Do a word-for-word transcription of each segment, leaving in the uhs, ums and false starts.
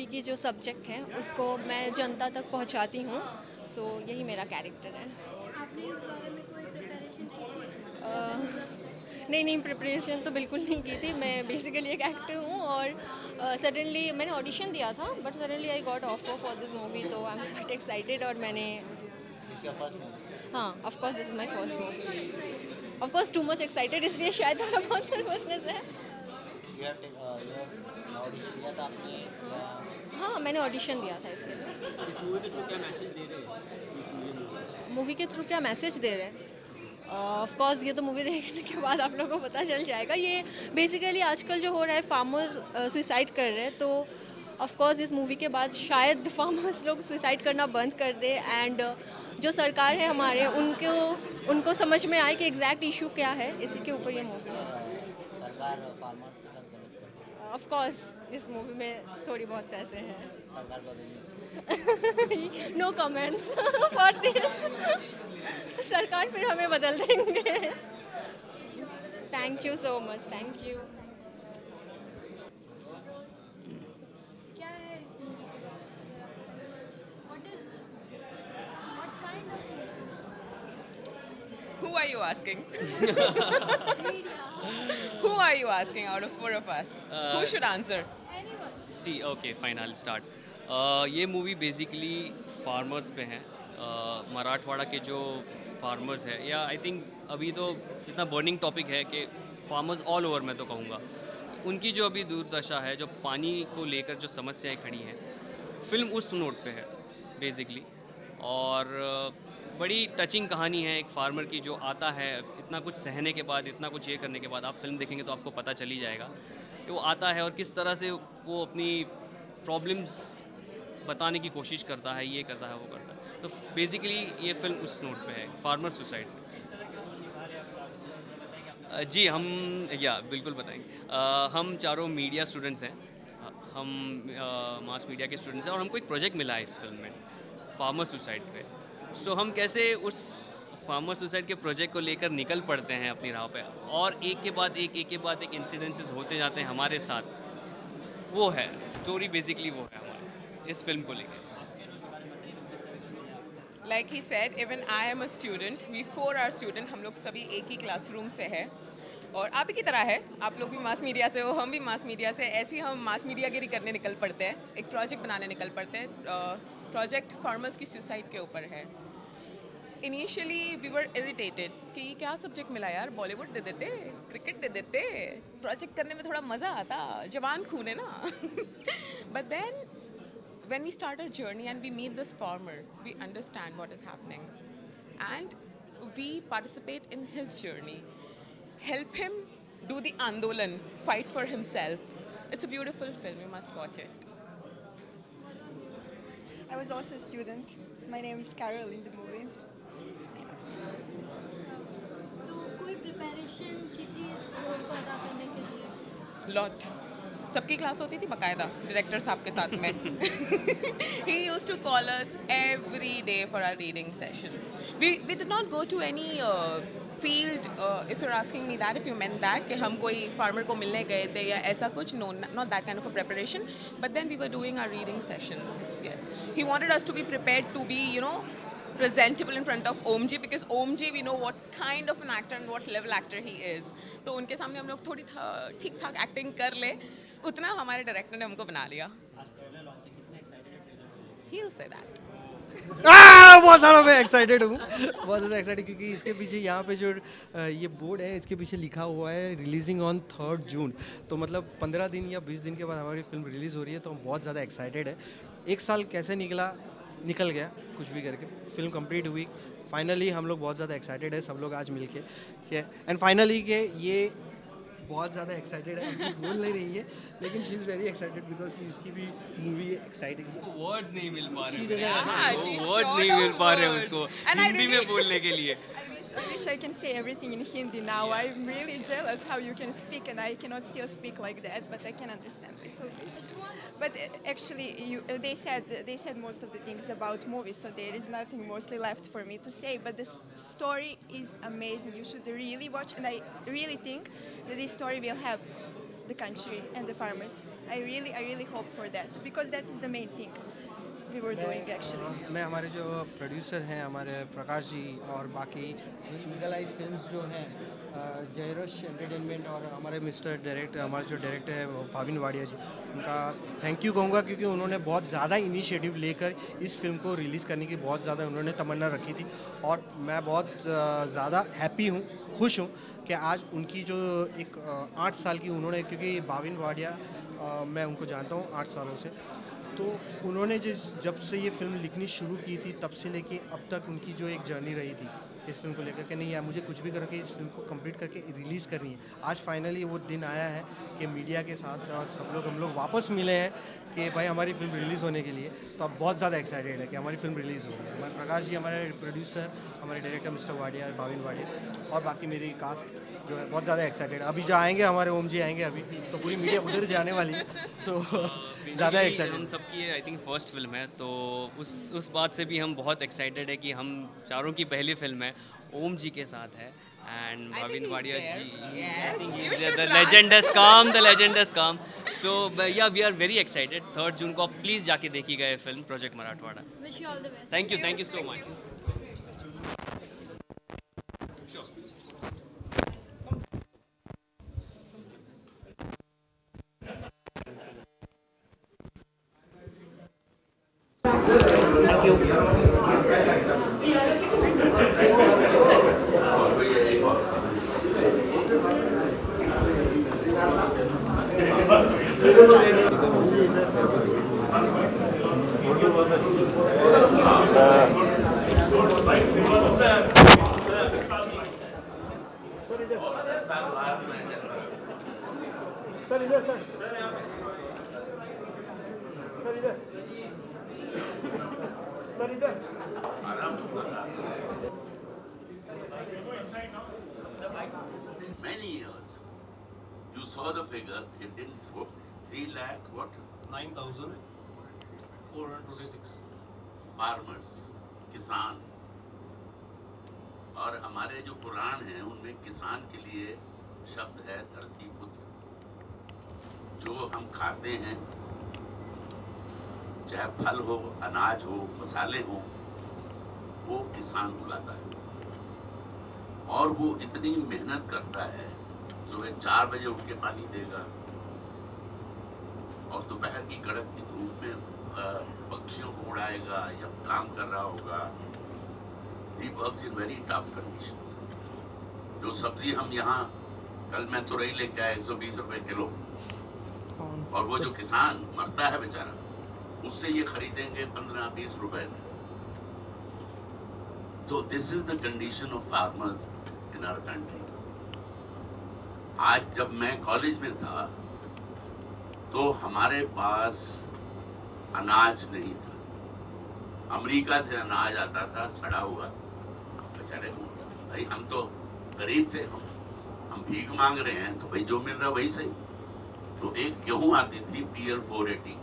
Movie की जो subject है उसको मैं जनता तक पहुंचाती हूँ। सो so, यही मेरा कैरेक्टर है। आपने इस बारे में कोई प्रिपरेशन की थी? अ, नहीं नहीं प्रिपरेशन तो बिल्कुल नहीं की थी। मैं बेसिकली एक एक्टर हूँ और सडनली uh, मैंने ऑडिशन दिया था but suddenly I got offer for this movie, तो आई एम क्वाइट एक्साइटेड और मैंने हाँ of course this is my first movie. Of course too much excited, इसलिए शायद थोड़ा बहुत नर्वसनेस है। ऑडिशन दिया था आपने या हाँ मैंने ऑडिशन दिया था इसके लिए। इस मूवी के थ्रू क्या मैसेज दे रहे हैं? मूवी के थ्रू क्या मैसेज दे रहे हैं? ऑफ कोर्स ये तो मूवी देखने के बाद आप लोगों को पता चल जाएगा। ये बेसिकली आजकल जो हो रहा है, फार्मर सुसाइड कर रहे हैं, तो ऑफ कोर्स इस मूवी के बाद शायद फार्मर्स लोग सुसाइड करना बंद कर दे एंड जो सरकार है हमारे उनको उनको समझ में आए कि एग्जैक्ट इशू क्या है। इसी के ऊपर ये मूवी है। सरकार फार्मर्स के साथ गलत कर रही है? ऑफ कोर्स इस मूवी में थोड़ी बहुत पैसे हैं। सरकार बदलनी चाहिए। No comments for this. सरकार फिर हमें बदल देंगे। Thank you so much, thank you. क्या है इस मूवी के बारे में? What is this movie? What kind of Who are you asking? Media? Who are you asking out of four of us? Uh, Who should answer? Anyone? See okay fine I start. ये movie basically farmers पे है। uh, Marathwada के जो farmers है, या I think अभी तो इतना बर्निंग टॉपिक है कि फार्मर्स ऑल ओवर मैं तो कहूँगा, उनकी जो अभी दुर्दशा है, जो पानी को लेकर जो समस्याएं खड़ी हैं, फिल्म उस नोट पे है बेसिकली। और uh, बड़ी टचिंग कहानी है एक फार्मर की, जो आता है इतना कुछ सहने के बाद, इतना कुछ ये करने के बाद। आप फिल्म देखेंगे तो आपको पता चल ही जाएगा कि वो आता है और किस तरह से वो अपनी प्रॉब्लम्स बताने की कोशिश करता है, ये करता है, वो करता है। तो बेसिकली ये फिल्म उस नोट पे है, फार्मर सुसाइड। जी हम या बिल्कुल बताएंगे। अ, हम चारों मीडिया स्टूडेंट्स हैं। अ, हम मास मीडिया के स्टूडेंट्स हैं और हमको एक प्रोजेक्ट मिला है इस फिल्म में, फार्मर सुसाइड पे। सो हम कैसे उस फार्मर सुसाइड के प्रोजेक्ट को लेकर निकल पड़ते हैं अपनी राह पे, और एक के बाद एक एक के बाद एक इंसिडेंसेस होते जाते हैं हमारे साथ। वो है स्टोरी, बेसिकली वो है हमारी इस फिल्म को लेकर। Like he said, even I am a student. We four are student. हम लोग सभी एक ही क्लासरूम से है और आप ही की तरह है। आप लोग भी मास मीडिया से हो, हम भी मास मीडिया से। ऐसे ही हम मास मीडियागिरी करने निकल पड़ते हैं, एक प्रोजेक्ट बनाने निकल पड़ते हैं। प्रोजेक्ट फार्मर्स की सुसाइड के ऊपर है। इनिशियली वी वर इरिटेटेड कि ये क्या सब्जेक्ट मिला यार, बॉलीवुड दे देते, क्रिकेट दे देते, प्रोजेक्ट करने में थोड़ा मज़ा आता, जवान खून है ना। But then when we start our journey and we meet this farmer, we understand what is happening and we participate in his journey, help him do the andolan, fight for himself. It's a beautiful film, you must watch it. I was also a student. My name is Carol in the movie. So कोई preparation की थी इस role को अदा करने के लिए? Lot. सबकी क्लास होती थी बकायदा डायरेक्टर साहब के साथ में। He used to call us every day for our reading sessions. We we did not go to any uh, field. Uh, if you're asking me that, if you meant that, कि हम कोई farmer को मिलने गए थे या ऐसा कुछ, no, not that kind of a preparation. But then we were doing our reading sessions. Yes, he wanted us to be prepared to be, you know, presentable in front of Omji, because Omji we know what kind of an actor and what level actor he is. तो उनके सामने हम लोग थोड़ी ठीक ठाक acting कर ले, उतना हमारे डायरेक्टर ने हमको बना लिया। He'll say that. आ, बहुत ज़्यादा मैं एक्साइटेड हूँ, बहुत ज़्यादा एक्साइटेड, क्योंकि इसके पीछे यहाँ पे जो अ, ये बोर्ड है, इसके पीछे लिखा हुआ है रिलीजिंग ऑन थर्ड जून। तो मतलब पंद्रह दिन या बीस दिन के बाद हमारी फिल्म रिलीज़ हो रही है, तो हम बहुत ज़्यादा एक्साइटेड है। एक साल कैसे निकला, निकल गया कुछ भी करके, फिल्म कंप्लीट हुई, फाइनली हम लोग बहुत ज़्यादा एक्साइटेड है सब लोग आज मिल के। एंड फाइनली के ये बहुत ज़्यादा एक्साइटेड है, अभी बोल नहीं रही है, लेकिन she is very excited because कि इसकी भी मूवी एक्साइटिंग। वर्ड्स नहीं मिल पा She रहे doesn't- हाँ, she वर्ड्स short नहीं of मिल पा रहे words. उसको And I हिंदी में really- बोलने के लिए। I wish, I wish I can say everything in Hindi now. I'm really jealous how you can speak and I cannot still speak like that, but I can understand a little bit. But uh, actually, you, uh, they said they said most of the things about movies, so there is nothing mostly left for me to say. But this story is amazing. You should really watch, and I really think that this story will help the country and the farmers. I really, I really hope for that because that is the main thing we were doing actually. अ, मैं हमारे जो producer हैं हमारे प्रकाश जी और बाकी जो eagle आई films जो हैं अ, जयरश एंटरटेनमेंट और हमारे मिस्टर डायरेक्टर हमारे जो डायरेक्टर है वो भाविन वाडिया जी, उनका थैंक यू कहूँगा क्योंकि उन्होंने बहुत ज़्यादा इनिशिएटिव लेकर इस फिल्म को रिलीज़ करने की बहुत ज़्यादा उन्होंने तमन्ना रखी थी और मैं बहुत अ, ज़्यादा हैप्पी हूँ, खुश हूँ कि आज उनकी जो एक अ, आठ साल की उन्होंने, क्योंकि भाविन वाडिया अ, मैं उनको जानता हूँ आठ सालों से, तो उन्होंने जिस जब से ये फिल्म लिखनी शुरू की थी तब से लेके अब तक उनकी जो एक जर्नी रही थी इस फिल्म को लेकर कि नहीं यार मुझे कुछ भी करके इस फिल्म को कंप्लीट करके रिलीज़ करनी है। आज फाइनली वो दिन आया है कि मीडिया के साथ और सब लोग हम लोग वापस मिले हैं कि भाई हमारी फिल्म रिलीज़ होने के लिए, तो अब बहुत ज़्यादा एक्साइटेड है कि हमारी फिल्म रिलीज़ हो गई है। हमारे प्रकाश जी, हमारे प्रोड्यूसर, हमारे डायरेक्टर मिस्टर वाडिया, भाविन वाडिया और बाकी मेरी कास्ट जो है बहुत ज़्यादा एक्साइटेड है। अभी जो आएंगे हमारे ओम जी आएंगे अभी, तो पूरी मीडिया उधर जाने वाली है, सो ज़्यादा एक्साइटेड। हम सबकी आई थिंक फर्स्ट फिल्म है, तो उस उस बात से भी हम बहुत एक्साइटेड है कि हम चारों की पहली फिल्म है, ओम जी के साथ है and think Bhavin he's Wadia there. जी, Yes. I think You he's should the run. legend has come, the legend has come. So yeah, we are very excited. Third June को आप प्लीज़ जाके देखिएगा ये film project Marathwada. Wish you all the best. Thank you, thank you so much. Many years. You saw the figure, it didn't go. Three lakh what? nine thousand four hundred twenty-six. Farmers, किसान। और हमारे जो पुराण हैं उनमें किसान के लिए शब्द है धरती पुत्र। जो हम खाते हैं, चाहे फल हो, अनाज हो, मसाले हो, वो किसान उगाता है। और वो इतनी मेहनत करता है, सुबह चार बजे उठ के पानी देगा और दोपहर की कड़क की धूप में पक्षियों को उड़ाएगा या काम कर रहा होगा। He works in very tough conditions. जो सब्जी हम यहाँ, कल मैं तुरई लेके आया एक सौ बीस रुपए किलो, और वो जो किसान मरता है बेचारा, उससे ये खरीदेंगे पंद्रह बीस रुपए में। So this is the condition of farmers in our country. आज जब मैं कॉलेज में था तो हमारे पास अनाज नहीं था। अमेरिका से अनाज आता था सड़ा हुआ, बेचारे भाई हम तो गरीब थे, हम हम भीख मांग रहे हैं, तो भाई जो मिल रहा वही सही। तो एक गेहूं आती थी पी एल फोर एटी,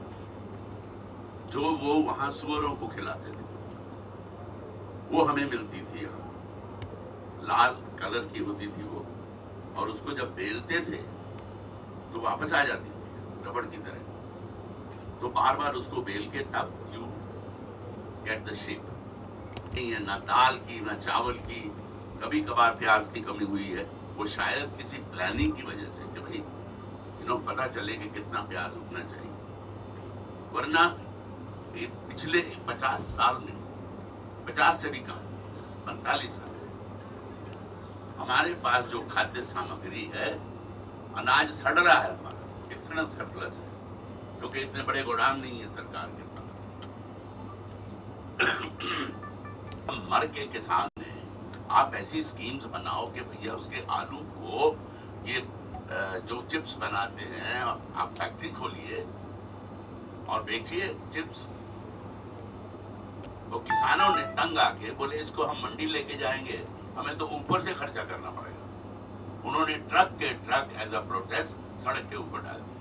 जो वो वहां सुअरों को खिलाते थे, वो हमें मिलती थी यहाँ, लाल कलर की होती थी वो, और उसको जब बेलते थे तो वापस आ जाती थी रबड़ की तरह। तो बार बार उसको बेल के तब यू गेट द शेप। नहीं है ना दाल की ना चावल की, कभी कभार प्याज की कमी हुई है, वो शायद किसी प्लानिंग की वजह से कि भाई यू नो पता चले कि कितना प्याज उगना चाहिए। वरना पिछले पचास साल में, पचास से भी कम, पैंतालीस साल हमारे पास जो खाद्य सामग्री है, अनाज सड़ रहा है हमारा, इतना सरप्लस है, क्योंकि इतने बड़े गोदाम नहीं है सरकार के पास। हम मर के किसान हैं, आप ऐसी स्कीम्स बनाओ कि भैया उसके आलू को, ये जो चिप्स बनाते हैं, आप फैक्ट्री खोलिए और बेचिए चिप्स। तो किसानों ने तंग आके बोले इसको हम मंडी लेके जाएंगे, हमें तो ऊपर से खर्चा करना पड़ेगा। उन्होंने ट्रक के ट्रक एज अ प्रोटेस्ट सड़क के ऊपर डाल दिए।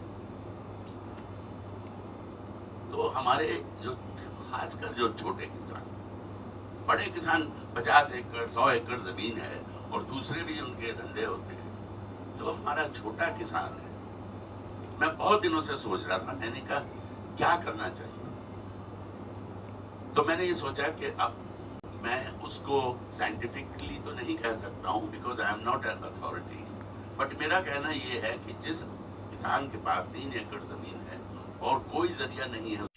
तो हमारे जो खासकर जो छोटे किसान, बड़े किसान पचास एकड़ सौ एकड़ जमीन है और दूसरे भी उनके धंधे होते हैं, जो हमारा छोटा किसान है मैं बहुत दिनों से सोच रहा था, मैंने कहा क्या करना चाहिए। तो मैंने ये सोचा कि अब मैं उसको साइंटिफिकली तो नहीं कह सकता हूँ, because I am not an authority, but मेरा कहना ये है कि जिस किसान के पास तीन एकड़ जमीन है और कोई जरिया नहीं है